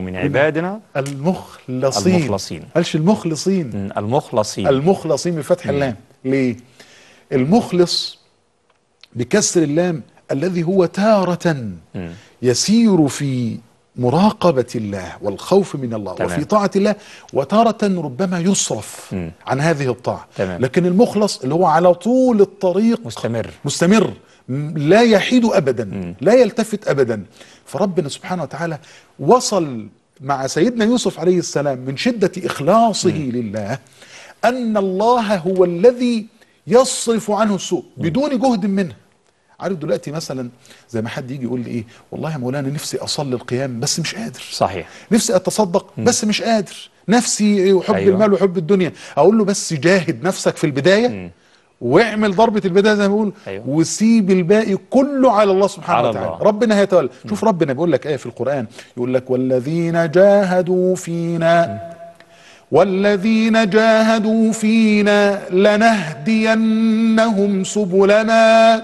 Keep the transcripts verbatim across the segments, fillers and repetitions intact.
من عبادنا المخلصين. المخلصين قالش المخلصين، المخلصين المخلصين بفتح اللام. ليه؟ المخلص بكسر اللام الذي هو تارة مم. يسير في مراقبة الله والخوف من الله تمام. وفي طاعة الله، وتارة ربما يصرف مم. عن هذه الطاعة. تمام. لكن المخلص اللي هو على طول الطريق مستمر مستمر، م- لا يحيد أبدا، مم. لا يلتفت أبدا. فربنا سبحانه وتعالى وصل مع سيدنا يوسف عليه السلام من شدة إخلاصه مم. لله أن الله هو الذي يصرف عنه السوء بدون جهد منه. عارف دلوقتي مثلا زي ما حد يجي يقول لي ايه، والله يا مولانا نفسي اصلي القيام بس مش قادر، صحيح، نفسي اتصدق مم. بس مش قادر، نفسي وحب أيوة. المال وحب الدنيا. اقول له بس جاهد نفسك في البدايه مم. واعمل ضربه البدايه زي ما بيقول، أيوة. وسيب الباقي كله على الله سبحانه على وتعالى. الله. ربنا هيتولى. شوف ربنا بيقول لك ايه في القران، يقول لك والذين جاهدوا فينا مم. والذين جاهدوا فينا لنهدينهم سبلنا،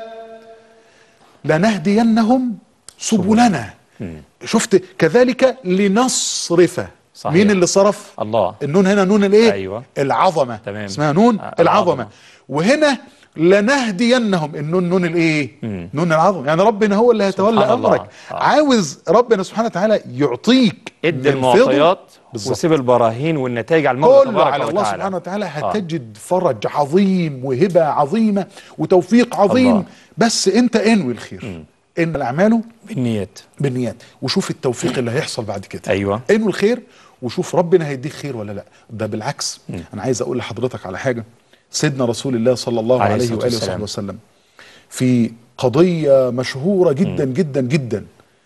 لنهدينهم سبلنا. مم. شفت؟ كذلك لنصرف. صحيح. مين اللي صرف؟ الله. النون هنا نون الايه؟ أيوة. العظمه. تمام. اسمها نون آه، العظمه. العظمة. وهنا لنهدينهم النون نون الايه؟ مم. نون العظمه. يعني ربنا هو اللي هيتولى سبحان الله. امرك. آه. عاوز ربنا سبحانه وتعالى يعطيك ادي من فضله. المعطيات بالظبط. وسيب البراهين والنتائج على المولى كله تبارك على الله وتعالى. سبحانه وتعالى. هتجد فرج عظيم وهبة عظيمة وتوفيق عظيم. الله. بس انت انوي الخير. مم. ان الاعمال بالنيات. بالنيات، وشوف التوفيق اللي هيحصل بعد كده. ايوه. انوي الخير وشوف ربنا هيديك خير ولا لا. ده بالعكس. مم. انا عايز اقول لحضرتك على حاجة. سيدنا رسول الله صلى الله عليه عليه الصلاة وآله والسلام. وصحبه وسلم في قضية مشهورة جدا مم. جدا جدا،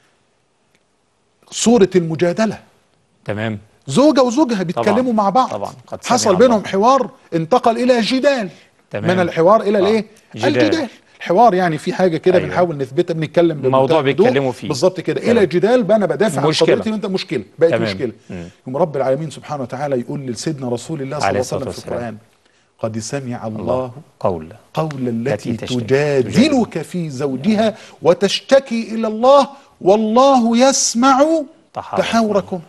سورة المجادلة. تمام. زوجة وزوجها بيتكلموا طبعاً. مع بعض. طبعا قد سمع حصل الله. بينهم حوار انتقل الى جدال. تمام. من الحوار الى آه. الايه؟ جدال. الجدال. الحوار يعني في حاجه كده أيوة. بنحاول نثبتها، بنتكلم موضوع بمنتهى الهدوء. بيتكلموا فيه. بالظبط كده. تمام. الى جدال بقى انا بدافع عن مشكلة. قضيتي وانت مشكله بقت تمام. مشكله. مم. يوم رب العالمين سبحانه وتعالى يقول لسيدنا رسول الله صلى عليه الله عليه الصلاة وسلم في والسلام. القران قد سمع الله الله قول قول التي التي تشتكي. تجادلك في زوجها وتشتكي الى الله والله يسمع تحاوركم. تحاوركم.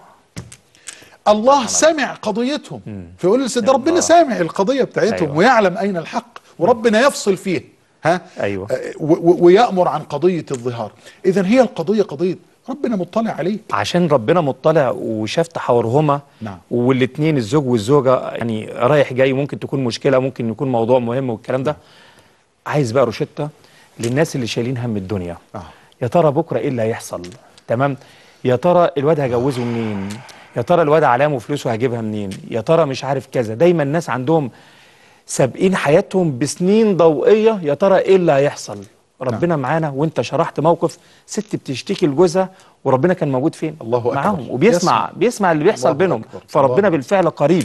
الله سمع قضيتهم. مم. فيقول لسيدنا ربنا الله. سامع القضية بتاعتهم. أيوة. ويعلم أين الحق وربنا يفصل فيه. ها؟ أيوة. آه، و- و- ويأمر عن قضية الظهار. إذن هي القضية قضية ربنا مطلع عليك. عشان ربنا مطلع وشاف تحاورهما. نعم. والاثنين الزوج والزوجة يعني رايح جاي، ممكن تكون مشكلة، ممكن يكون موضوع مهم والكلام ده. عايز بقى روشتة للناس اللي شايلين هم الدنيا. آه. يا ترى بكرة ايه اللي هيحصل؟ تمام. يا ترى الواد هجوزه منين؟ يا ترى الواد علامه وفلوسه هجيبها منين؟ يا ترى مش عارف كذا. دايما الناس عندهم سابقين حياتهم بسنين ضوئية. يا ترى ايه اللي هيحصل؟ ربنا معانا. وانت شرحت موقف ست بتشتكي لجوزها وربنا كان موجود فين؟ الله أكبر. معاهم وبيسمع يسمع. بيسمع اللي بيحصل الله بينهم. أكبر. فربنا الله. بالفعل قريب.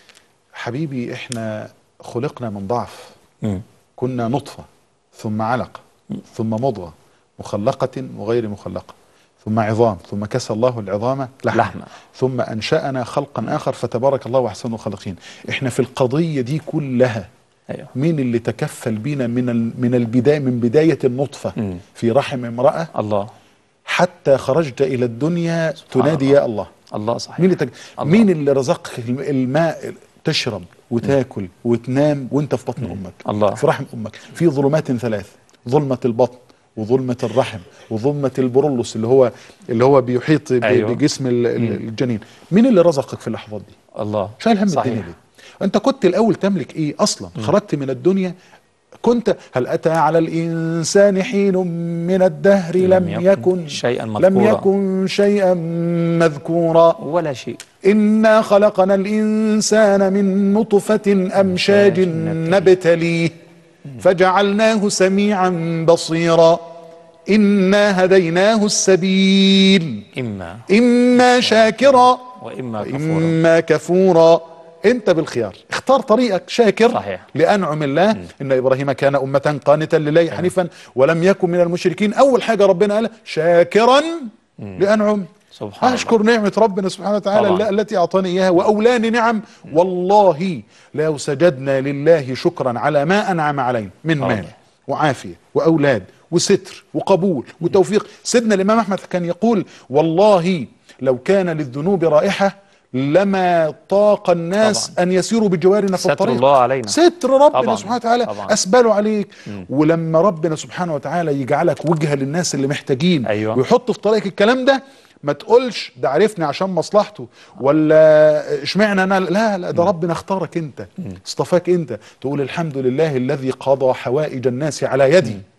حبيبي إحنا خلقنا من ضعف. مم. كنا نطفة ثم علقة ثم مضغة مخلقة وغير مخلقة ثم عظام ثم كسى الله العظام لحمة, لحمة. ثم أنشأنا خلقا آخر فتبارك الله أحسن الخالقين. إحنا في القضية دي كلها ايوه. مين اللي تكفل بينا من ال- من البداية من بداية النطفة مم. في رحم امرأة الله. حتى خرجت إلى الدنيا تنادي الله. يا الله. الله صحيح. مين اللي تك... الله. مين اللي رزقك الم- الماء تشرب وتاكل وتنام وانت في بطن امك؟ الله. في رحم امك. في ظلمات ثلاث: ظلمة البطن وظلمة الرحم وظلمة البرولوس اللي هو اللي هو بيحيط ب- أيوه. بجسم ال- ال- مم. الجنين. مين اللي رزقك في اللحظات دي؟ الله. شايل هم صحيح. الدنيا ليه؟ انت كنت الاول تملك ايه اصلا؟ خرجت من الدنيا كنت هل اتى على الانسان حين من الدهر لم يكن شيئا لم مذكورا. يكن شيئا مذكورا. ولا شيء. إنا خلقنا الإنسان من نطفة أمشاج نبتليه فجعلناه سميعا بصيرا إنا هديناه السبيل إما إما شاكرا وإما كفورا. إما كفورا. أنت بالخيار، اختار طريقك شاكر. صحيح. لأنعم الله. م. إن إبراهيم كان أمة قانتا لله حنيفا ولم يكن من المشركين. أول حاجة ربنا قال شاكرا لأنعم. سبحان أشكر نعمة ربنا سبحانه وتعالى طبعا. التي أعطاني إياها وأولاني نعم. والله لو سجدنا لله شكرا على ما أنعم علينا من مال وعافية وأولاد وستر وقبول وتوفيق. سيدنا الإمام أحمد كان يقول والله لو كان للذنوب رائحة لما طاق الناس طبعا. أن يسيروا بجوارنا في ستر الطريق. الله علينا. ستر ربنا طبعا. سبحانه وتعالى طبعا. أسبله عليك. ولما ربنا سبحانه وتعالى يجعلك وجهة للناس اللي محتاجين، أيوة. ويحط في طريقك الكلام ده، ما تقولش ده عرفني عشان مصلحته، ولا اشمعنى انا. لا لا، ده ربنا اختارك انت، اصطفاك انت. تقول الحمد لله الذي قضى حوائج الناس على يدي.